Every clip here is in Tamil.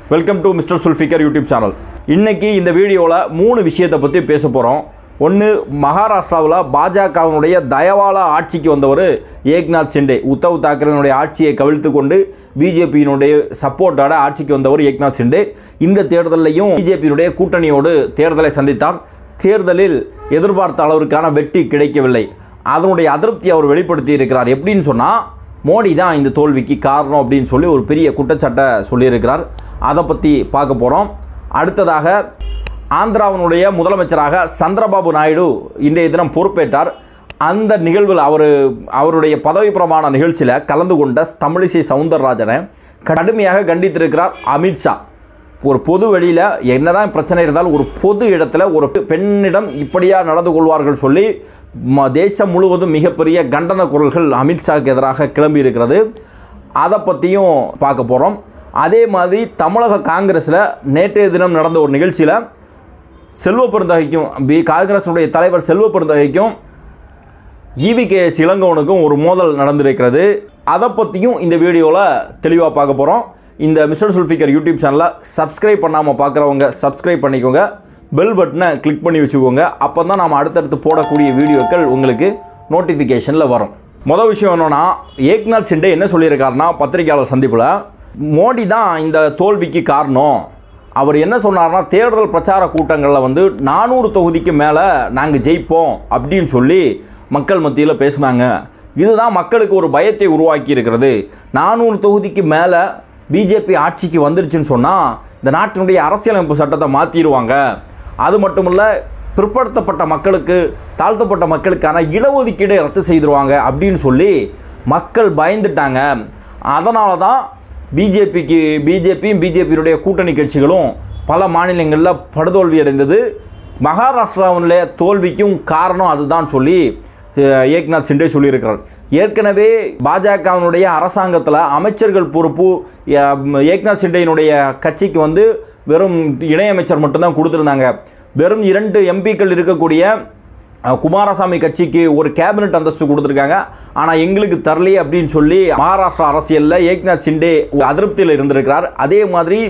Welcome to mister Zulfikar YouTube channel. இன்றைக்கி இந்த வீடியோவில் 3 விஷயத்தை பற்றி பேச போகிறோம். ஒன்று, மகாராஷ்டிராவில் பாஜகவினுடைய தயவால ஆட்சிக்கு வந்தவர் ஏக்நாத் ஷிண்டே. உத்தவ் தாக்கரேனுடைய ஆட்சியை கவிழ்த்து கொண்டு பிஜேபியினுடைய சப்போர்ட்டோட ஆட்சிக்கு வந்தவர் ஏக்நாத் ஷிண்டே. இந்த தேர்தலையும் பிஜேபியினுடைய கூட்டணியோடு தேர்தலை சந்தித்தார். தேர்தலில் எதிர்பார்த்த அளவிற்கான வெற்றி கிடைக்கவில்லை. அதனுடைய அதிருப்தி அவர் வெளிப்படுத்தி இருக்கிறார். எப்படின்னு சொன்னால், மோடி தான் இந்த தோல்விக்கு காரணம் அப்படின்னு சொல்லி ஒரு பெரிய குற்றச்சாட்டை சொல்லியிருக்கிறார். அதை பற்றி பார்க்க போகிறோம். அடுத்ததாக, ஆந்திராவினுடைய முதலமைச்சராக சந்திரபாபு நாயுடு இன்றைய தினம் பொறுப்பேற்றார். அந்த நிகழ்வில் அவருடைய பதவி பிரமாண நிகழ்ச்சியில் கலந்து கொண்ட தமிழிசை சவுந்தரராஜனை கடுமையாக கண்டித்திருக்கிறார் அமித்ஷா. ஒரு பொது வெளியில் என்னதான் பிரச்சனை இருந்தாலும் ஒரு பொது இடத்துல ஒரு பெண்ணிடம் இப்படியா நடந்து கொள்வார்கள் சொல்லி தேசம் முழுவதும் மிகப்பெரிய கண்டன குரல்கள் அமித்ஷாவுக்கு எதிராக கிளம்பி இருக்கிறது. அதை பற்றியும் பார்க்க போகிறோம். அதே மாதிரி தமிழக காங்கிரஸில் நேற்றைய தினம் நடந்த ஒரு நிகழ்ச்சியில் செல்வ பெருந்தகைக்கும் காங்கிரஸுடைய தலைவர் செல்வ பெருந்தகைக்கும் ஈவிகேஎஸ் இளங்கோவனுக்கும் ஒரு மோதல் நடந்திருக்கிறது. அதை பற்றியும் இந்த வீடியோவில் தெளிவாக பார்க்க போகிறோம். இந்த மிஸ்டர் சுல்ஃபிகர் யூடியூப் சேனலை சப்ஸ்கிரைப் பண்ணாமல் பார்க்குறவங்க சப்ஸ்கிரைப் பண்ணிக்கோங்க. பெல் பட்டனை கிளிக் பண்ணி வச்சுக்கோங்க. அப்போ தான் நாம் அடுத்தடுத்து போடக்கூடிய வீடியோக்கள் உங்களுக்கு நோட்டிஃபிகேஷனில் வரும். மொதல் விஷயம் என்னென்னா, ஏக்நாத் ஷிண்டே என்ன சொல்லியிருக்காருன்னா, பத்திரிகையாளர் சந்திப்பில் மோடி தான் இந்த தோல்விக்கு காரணம். அவர் என்ன சொன்னார்னா, தேர்தல் பிரச்சார கூட்டங்களில் 400 தொகுதிக்கு மேலே நாங்கள் ஜெயிப்போம் அப்படின்னு சொல்லி மக்கள் மத்தியில் பேசினாங்க. இதுதான் மக்களுக்கு ஒரு பயத்தை உருவாக்கி இருக்கிறது. 400 தொகுதிக்கு மேலே பிஜேபி ஆட்சிக்கு வந்துருச்சுன்னு சொன்னால் இந்த நாட்டினுடைய அரசியலமைப்பு சட்டத்தை மாற்றிடுவாங்க. அது மட்டும் இல்லை, பிற்படுத்தப்பட்ட மக்களுக்கு, தாழ்த்தப்பட்ட மக்களுக்கான இடஒதுக்கீடை ரத்து செய்திருவாங்க அப்படின்னு சொல்லி மக்கள் பயந்துட்டாங்க. அதனால தான் பிஜேபியும் பிஜேபியினுடைய கூட்டணி கட்சிகளும் பல மாநிலங்களில் படுதோல்வி அடைந்தது. மகாராஷ்டிராவினுடைய தோல்விக்கும் காரணம் அதுதான் சொல்லி ஏக்நாத் ஷிண்டே சொல்லியிருக்கிறார். ஏற்கனவே பாஜகவினுடைய அரசாங்கத்தில் அமைச்சர்கள் பொறுப்பு ஏக்நாத் ஷிண்டேயினுடைய கட்சிக்கு வெறும் இணையமைச்சர் மட்டும்தான் கொடுத்துருந்தாங்க. வெறும் 2 எம்பிக்கள் இருக்கக்கூடிய குமாரசாமி கட்சிக்கு ஒரு கேபினட் அந்தஸ்து கொடுத்துருக்காங்க. ஆனால் எங்களுக்கு தரலையே அப்படின்னு சொல்லி மகாராஷ்டிரா அரசியலில் ஏக்நாத் ஷிண்டே அதிருப்தியில் இருந்திருக்கிறார். அதே மாதிரி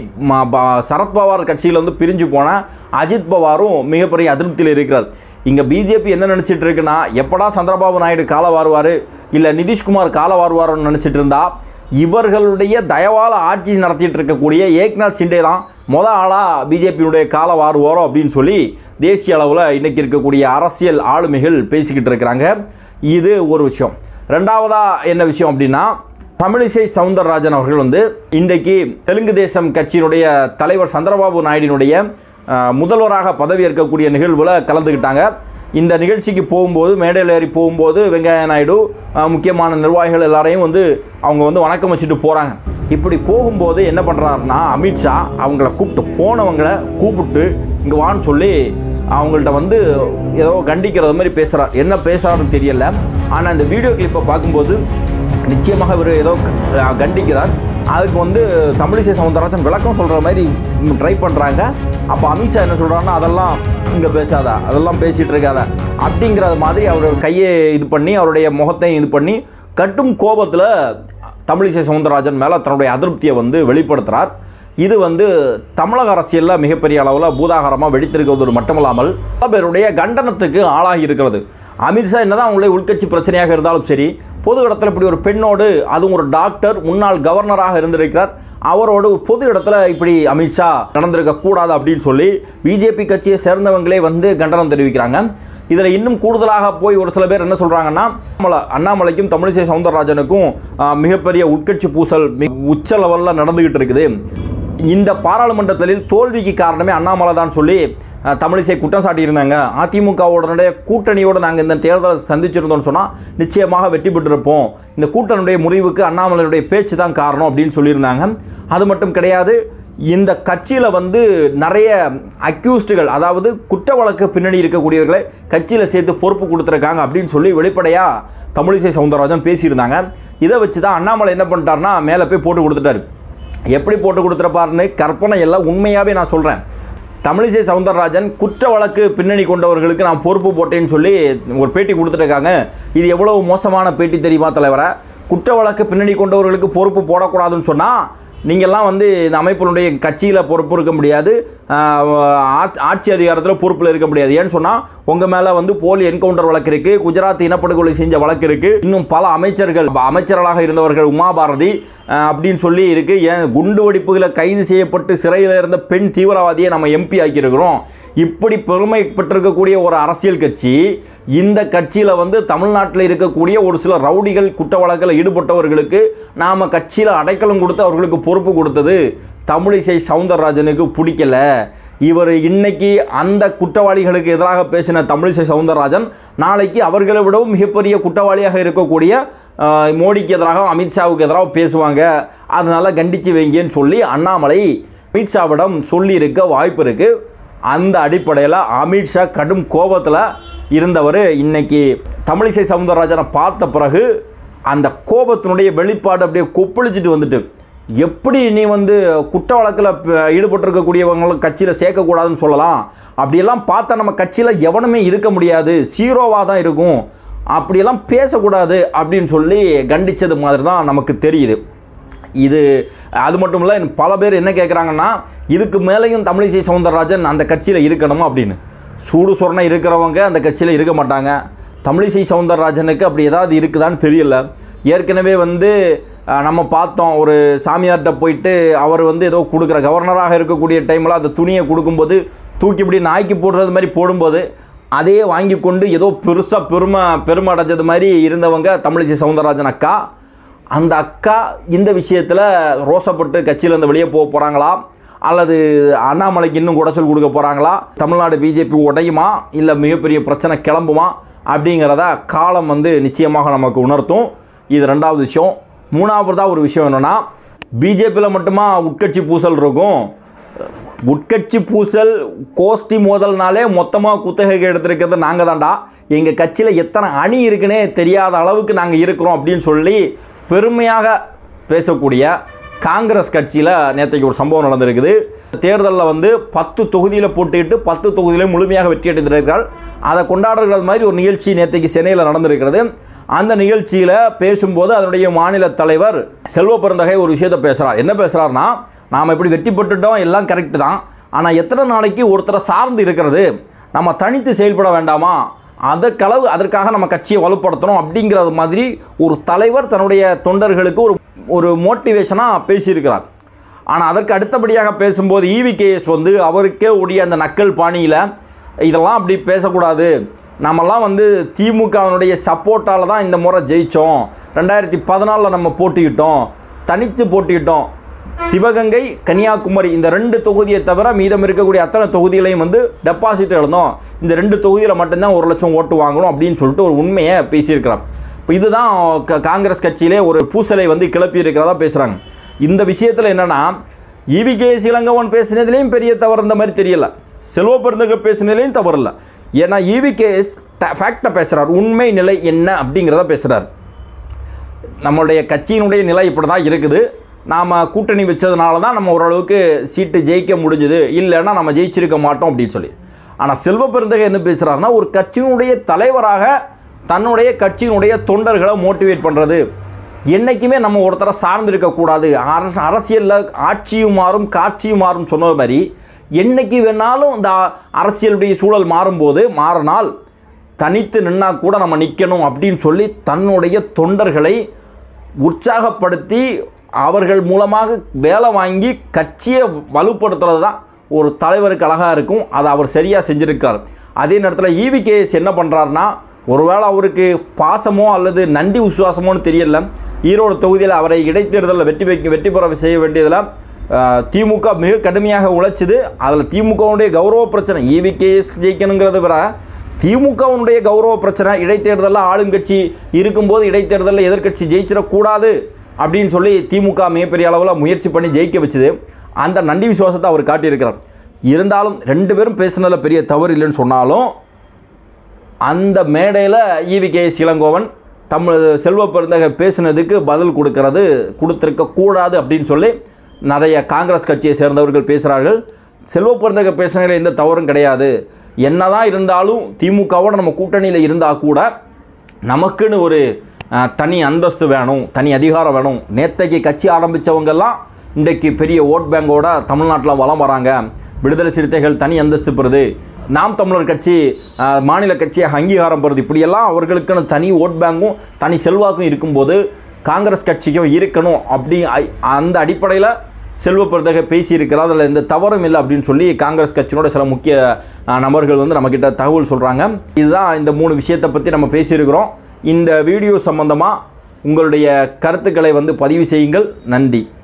சரத்பவார் கட்சியில் பிரிஞ்சு போன அஜித் பவாரும் மிகப்பெரிய அதிருப்தியில் இருக்கிறார். இங்கே பிஜேபி என்ன நினச்சிட்டு இருக்குன்னா, எப்படா சந்திரபாபு நாயுடு காலை வாருவார், இல்லை நிதிஷ்குமார் காலை வாருவார்னு நினச்சிட்டு இருந்தா, இவர்களுடைய தயவால ஆட்சி நடத்திட்டு இருக்கக்கூடிய ஏக்நாத் ஷிண்டே தான் ஆளாக பிஜேபியினுடைய காலை வாருவாரோ அப்படின்னு சொல்லி தேசிய அளவில் இன்றைக்கி இருக்கக்கூடிய அரசியல் ஆளுமைகள் பேசிக்கிட்டு இருக்கிறாங்க. இது ஒரு விஷயம். ரெண்டாவதாக என்ன விஷயம் அப்படின்னா, தமிழிசை சவுந்தரராஜன் அவர்கள் இன்றைக்கு தெலுங்கு தேசம் கட்சியினுடைய தலைவர் சந்திரபாபு நாயுடினுடைய முதல்வராக பதவி ஏற்கக்கூடிய நிகழ்வில் கலந்துக்கிட்டாங்க. இந்த நிகழ்ச்சிக்கு போகும்போது, மேடையில் ஏறி போகும்போது வெங்கையா நாயுடு முக்கியமான நிர்வாகிகள் எல்லாரையும் அவங்க வணக்கம் வச்சுட்டு போகிறாங்க. இப்படி போகும்போது என்ன பண்ணுறாருன்னா, அமித்ஷா அவங்கள போனவங்களை கூப்பிட்டு இங்கே வான்னு சொல்லி அவங்கள்ட்ட ஏதோ கண்டிக்கிறது மாதிரி பேசுகிறார். என்ன பேசுகிறாருன்னு தெரியல. ஆனால் இந்த வீடியோ கிளிப்பை பார்க்கும்போது நிச்சயமாக இவர் ஏதோ கண்டிக்கிறார். அதுக்கு தமிழிசை சவுந்தரராஜன் விளக்கம் சொல்கிற மாதிரி ட்ரை பண்ணுறாங்க. அப்போ அமித்ஷா என்ன சொல்கிறாருன்னா, அதெல்லாம் இங்கே பேசாதா, அதெல்லாம் பேசிகிட்டு இருக்காத அப்படிங்கிறது மாதிரி அவர் கையை இது பண்ணி அவருடைய முகத்தையும் இது பண்ணி கட்டும் கோபத்தில் தமிழிசை சவுந்தரராஜன் மேலே தன்னுடைய அதிருப்தியை வெளிப்படுத்துகிறார். இது தமிழக அரசியலில் மிகப்பெரிய அளவில் பூதாகரமாக வெடித்திருக்கிறது மட்டுமல்லாமல் பல பேருடைய கண்டனத்துக்கு ஆளாகி இருக்கிறது. அமித்ஷா என்னதான் அவங்களுடைய உள்கட்சி பிரச்சனையாக இருந்தாலும் சரி, பொது இடத்துல இப்படி ஒரு பெண்ணோடு, அதுவும் ஒரு டாக்டர், முன்னாள் கவர்னராக இருந்திருக்கிறார், அவரோடு பொது இடத்துல இப்படி அமித்ஷா நடந்திருக்கக்கூடாது அப்படின்னு சொல்லி பிஜேபி கட்சியை சேர்ந்தவங்களே கண்டனம் தெரிவிக்கிறாங்க. இதில் இன்னும் கூடுதலாக போய் ஒரு சில பேர் என்ன சொல்கிறாங்கன்னா, அண்ணாமலைக்கும் தமிழிசை சவுந்தரராஜனுக்கும் மிகப்பெரிய உட்கட்சி பூசல் உச்ச லெவலில் நடந்துக்கிட்டு இருக்குது. இந்த பாராளுமன்றத்தில் தோல்விக்கு காரணமே அண்ணாமலை தான் சொல்லி தமிழிசை குற்றம் சாட்டியிருந்தாங்க. அதிமுகவுடனுடைய கூட்டணியோடு நாங்கள் இந்த தேர்தலை சந்திச்சிருந்தோம்னு சொன்னால் நிச்சயமாக வெற்றி பெற்றிருப்போம். இந்த கூட்டணியுடைய முடிவுக்கு அண்ணாமலையுடைய பேச்சு தான் காரணம் அப்படின்னு சொல்லியிருந்தாங்க. அது மட்டும் கிடையாது, இந்த கட்சியில் நிறைய அக்யூஸ்டுகள், அதாவது குற்ற வழக்கு பின்னணி இருக்கக்கூடியவர்களை கட்சியில் சேர்த்து பொறுப்பு கொடுத்துருக்காங்க அப்படின்னு சொல்லி வெளிப்படையாக தமிழிசை சவுந்தரராஜன் பேசியிருந்தாங்க. இதை வச்சு தான் அண்ணாமலை என்ன பண்ணிட்டார்னா, மேலே போய் போட்டு கொடுத்துட்டாரு. எப்படி போட்டு கொடுத்துருப்பாருன்னு கற்பனை எல்லாம் உண்மையாகவே நான் சொல்கிறேன். தமிழிசை சவுந்தரராஜன் குற்ற வழக்கு பின்னணி கொண்டவர்களுக்கு நான் பொறுப்பு போட்டேன்னு சொல்லி ஒரு பேட்டி கொடுத்துருக்காங்க. இது எவ்வளவு மோசமான பேட்டி தெரியுமா தலைவரை? குற்ற வழக்கு பின்னணி கொண்டவர்களுக்கு பொறுப்பு போடக்கூடாதுன்னு சொன்னால் நீங்கள்லாம் வந்து இந்த அமைப்பினுடைய கட்சியில் பொறுப்பு இருக்க முடியாது, ஆட்சி அதிகாரத்தில் பொறுப்பில் இருக்க முடியாது. ஏன்னு சொன்னால் உங்கள் மேலே வந்து போலி என்கவுண்டர் வழக்கு இருக்குது, குஜராத் இனப்படுகொலை செஞ்ச வழக்கு இருக்குது, இன்னும் பல அமைச்சர்களாக இருந்தவர்கள் உமா பாரதி அப்படின்னு சொல்லி இருக்குது. ஏன் குண்டு வெடிப்புகளை கைது செய்யப்பட்டு சிறையில் இருந்த பெண் தீவிரவாதியை நம்ம எம்பி ஆக்கியிருக்கிறோம். இப்படி பெருமை பெற்றிருக்கக்கூடிய ஒரு அரசியல் கட்சி, இந்த கட்சியில் வந்து தமிழ்நாட்டில் இருக்கக்கூடிய ஒரு சில ரவுடிகள் குற்ற வழக்கில் ஈடுபட்டவர்களுக்கு நாம் கட்சியில் அடைக்கலம் கொடுத்து அவர்களுக்கு பொறுப்பு கொடுத்தது தமிழிசை சவுந்தரராஜனுக்கு பிடிக்கல. இவர் இன்னைக்கு அந்த குற்றவாளிகளுக்கு எதிராக பேசின தமிழிசை சவுந்தரராஜன் நாளைக்கு அவர்களை விடவும் மிகப்பெரிய குற்றவாளியாக இருக்கக்கூடிய மோடிக்கு எதிராக அமித்ஷாவுக்கு எதிராக பேசுவாங்க. அதனால் கண்டித்து வைங்கன்னு சொல்லி அண்ணாமலை அமித்ஷாவிடம் சொல்லியிருக்க வாய்ப்பு இருக்குது. அந்த அடிப்படையில் அமித்ஷா கடும் கோபத்தில் இருந்தவர் இன்னைக்கு தமிழிசை சவுந்தரராஜனை பார்த்த பிறகு அந்த கோபத்தினுடைய வெளிப்பாடு அப்படியே கொப்பளிச்சுட்டு வந்துட்டு, எப்படி நீ வந்து குற்ற வழக்கில் ஈடுபட்டிருக்கக்கூடியவங்களை கட்சியில் சேர்க்கக்கூடாதுன்னு சொல்லலாம், அப்படியெல்லாம் பார்த்தா நம்ம கட்சியில் எவனுமே இருக்க முடியாது, ஜீரோவாக தான் இருக்கும், அப்படியெல்லாம் பேசக்கூடாது அப்படின்னு சொல்லி கண்டித்தது மாதிரி தான் நமக்கு தெரியுது. இது அது மட்டும் இல்லை, பல பேர் என்ன கேட்குறாங்கன்னா, இதுக்கு மேலேயும் தமிழிசை சவுந்தரராஜன் அந்த கட்சியில் இருக்கணுமா அப்படின்னு. சூடு சொரணை இருக்கிறவங்க அந்த கட்சியில் இருக்க மாட்டாங்க. தமிழிசை சவுந்தரராஜனுக்கு அப்படி ஏதாவது இருக்குதான்னு தெரியல. ஏற்கனவே வந்து நம்ம பார்த்தோம், ஒரு சாமியார்கிட்ட போயிட்டு அவர் வந்து ஏதோ கொடுக்குற கவர்னராக இருக்கக்கூடிய டைமில் அந்த துணியை கொடுக்கும்போது தூக்கி இப்படி நாய்க்கு போடுறது மாதிரி போடும்போது அதையே வாங்கி கொண்டு ஏதோ பெருசாக பெருமை அடைஞ்சது மாதிரி இருந்தவங்க தமிழிசை சவுந்தரராஜன் அக்கா. அந்த அக்கா இந்த விஷயத்தில் ரோசப்பட்டு கட்சியிலேருந்து வெளியே போக போகிறாங்களா, அல்லது அண்ணாமலைக்கு இன்னும் குடைச்சல் கொடுக்க போகிறாங்களா, தமிழ்நாடு பிஜேபி உடையுமா, இல்லை மிகப்பெரிய பிரச்சனை கிளம்புமா அப்படிங்கிறத காலம் வந்து நிச்சயமாக நமக்கு உணர்த்தும். இது ரெண்டாவது விஷயம். மூணாவதாக ஒரு விஷயம் என்னென்னா, பிஜேபியில் மட்டுமா உட்கட்சி பூசல் இருக்கும். உட்கட்சி பூசல் கோஷ்டி மோதல்னாலே மொத்தமாக குத்தகைக்கு எடுத்திருக்கிறது நாங்கள் தான்டா, எங்கள் கட்சியில் எத்தனை அணி இருக்குன்னே தெரியாத அளவுக்கு நாங்கள் இருக்கிறோம் அப்படின்னு சொல்லி பெருமையாக பேசக்கூடிய காங்கிரஸ் கட்சியில் நேற்றைக்கு ஒரு சம்பவம் நடந்திருக்குது. தேர்தலில் வந்து 10 தொகுதியில் போட்டிட்டு 10 தொகுதியிலே முழுமையாக வெற்றி அடைந்திருக்கிறார்கள். அதை கொண்டாடுறது மாதிரி ஒரு நிகழ்ச்சி நேற்றைக்கு சென்னையில் நடந்திருக்கிறது. அந்த நிகழ்ச்சியில் பேசும்போது அதனுடைய மாநில தலைவர் செல்வ பெருந்தகை ஒரு விஷயத்தை பேசுகிறார். என்ன பேசுகிறாருன்னா, நாம் இப்படி வெற்றி பெற்றுட்டோம், எல்லாம் கரெக்டு தான், ஆனால் எத்தனை நாளைக்கு ஒருத்தரை சார்ந்து இருக்கிறது, நம்ம தனித்து செயல்பட வேண்டாமா, அதற்காக நம்ம கட்சியை வலுப்படுத்தணும் அப்படிங்கிறது மாதிரி ஒரு தலைவர் தன்னுடைய தொண்டர்களுக்கு ஒரு மோட்டிவேஷனாக பேசியிருக்கிறார். ஆனால் அதற்கு அடுத்தபடியாக பேசும்போது ஈவிகேஎஸ் வந்து அவருக்கே உடைய அந்த நக்கல் பாணியில் இதெல்லாம் அப்படி பேசக்கூடாது, நம்மெல்லாம் வந்து திமுகவினுடைய சப்போர்ட்டால் தான் இந்த முறை ஜெயித்தோம், 2014 நம்ம போட்டிக்கிட்டோம், தனித்து போட்டிக்கிட்டோம், சிவகங்கை கன்னியாகுமரி இந்த 2 தொகுதியை தவிர மீதம் இருக்கக்கூடிய அத்தனை தொகுதிகளையும் வந்து டெபாசிட் எழுந்தோம், இந்த 2 தொகுதியில் மட்டும்தான் 1 லட்சம் ஓட்டு வாங்கணும் அப்படின்னு சொல்லிட்டு ஒரு உண்மையை பேசியிருக்கிறார். இப்போ இதுதான் காங்கிரஸ் கட்சியிலே ஒரு பூசலை வந்து கிளப்பி இருக்கிறதா பேசுகிறாங்க. இந்த விஷயத்தில் என்னென்னா, ஈவிகேஎஸ் இளங்கோவன் பேசினதுலேயும் பெரிய தவறு இந்த மாதிரி தெரியல, செல்வ பெருந்தகை பேசினதுலேயும் தவறு இல்லை. ஏன்னா ஈவிகேஎஸ் ஃபேக்டை பேசுகிறார், உண்மை நிலை என்ன அப்படிங்கிறத பேசுகிறார். நம்மளுடைய கட்சியினுடைய நிலை இப்படி தான் இருக்குது, நாம் கூட்டணி வச்சதுனால தான் நம்ம ஓரளவுக்கு சீட்டு ஜெயிக்க முடிஞ்சுது, இல்லைன்னா நம்ம ஜெயிச்சிருக்க மாட்டோம் அப்படின்னு சொல்லி. ஆனால் செல்வ பெருந்தகை என்ன பேசுகிறாருன்னா, ஒரு கட்சியினுடைய தலைவராக தன்னுடைய கட்சியினுடைய தொண்டர்களை மோட்டிவேட் பண்ணுறது, என்றைக்குமே நம்ம ஒருத்தரை சார்ந்து இருக்கக்கூடாது, அரசியலில் ஆட்சியும் மாறும் காட்சியும் மாறும் சொன்ன மாதிரி என்றைக்கு வேணாலும் இந்த அரசியலுடைய சூழல் மாறினால் தனித்து நின்னா கூட நம்ம நிற்கணும் அப்படின்னு சொல்லி தன்னுடைய தொண்டர்களை உற்சாகப்படுத்தி அவர்கள் மூலமாக வேலை வாங்கி கட்சியை வலுப்படுத்துறது தான் ஒரு தலைவருக்கு அழகாக இருக்கும். அதை அவர் சரியாக செஞ்சுருக்கார். அதே நேரத்தில் ஈவிகேஎஸ் என்ன பண்ணுறாருன்னா, ஒருவேளை அவருக்கு பாசமோ அல்லது நன்றி விசுவாசமோன்னு தெரியல, ஈரோடு தொகுதியில் அவரை இடைத்தேர்தலில் வெற்றி பெற செய்ய வேண்டியதில் திமுக மிக கடுமையாக உழைச்சிது. அதில் திமுகவுடைய கௌரவ பிரச்சனை, ஈவிகேஎஸ் ஜெயிக்கணுங்கிறத விட திமுகவுடைய கௌரவ பிரச்சனை, இடைத்தேர்தலில் ஆளுங்கட்சி இருக்கும்போது இடைத்தேர்தலில் எதிர்கட்சி ஜெயிச்சிடக்கூடாது அப்படின்னு சொல்லி திமுக மிகப்பெரிய அளவில் முயற்சி பண்ணி ஜெயிக்க வச்சுது. அந்த நன்றி விசுவாசத்தை அவர் காட்டியிருக்கிறார். இருந்தாலும் 2 பேரும் பேசுனதில் பெரிய தவறு இல்லைன்னு சொன்னாலும் அந்த மேடையில் ஈவிகேஎஸ் இளங்கோவன் செல்வ பெருந்தகை பேசினதுக்கு பதில் கொடுத்துருக்கக்கூடாது அப்படின்னு சொல்லி நிறைய காங்கிரஸ் கட்சியை சேர்ந்தவர்கள் பேசுகிறார்கள். செல்வ பெருந்தகை பேசுனதில் எந்த தவறும் கிடையாது, என்னதான் இருந்தாலும் திமுகவோட நம்ம கூட்டணியில் இருந்தால் கூட நமக்குன்னு ஒரு தனி அந்தஸ்து வேணும், தனி அதிகாரம் வேணும். நேற்றைக்கு கட்சி ஆரம்பித்தவங்கெல்லாம் இன்றைக்கு பெரிய ஓட் பேங்கோட தமிழ்நாட்டில் வலம் வராங்க. விடுதலை சிறுத்தைகள் தனி அந்தஸ்து பெறுது, நாம் தமிழர் கட்சி மாநில கட்சியை அங்கீகாரம் பெறுது, இப்படியெல்லாம் அவர்களுக்குன்னு தனி ஓட் பேங்கும் தனி செல்வாக்கும் இருக்கும்போது காங்கிரஸ் கட்சிக்கும் இருக்கணும் அப்படி அந்த அடிப்படையில் செல்வ பெருந்தகை பேசியிருக்கிறார். அதில் எந்த தவறும் இல்லை அப்படின்னு சொல்லி காங்கிரஸ் கட்சியினோட சில முக்கிய நபர்கள் வந்து நம்மக்கிட்ட தகவல் சொல்கிறாங்க. இதுதான் இந்த 3 விஷயத்தை பற்றி நம்ம பேசியிருக்கிறோம். இந்த வீடியோ சம்பந்தமாக உங்களுடைய கருத்துக்களை வந்து பதிவு செய்யுங்கள். நன்றி.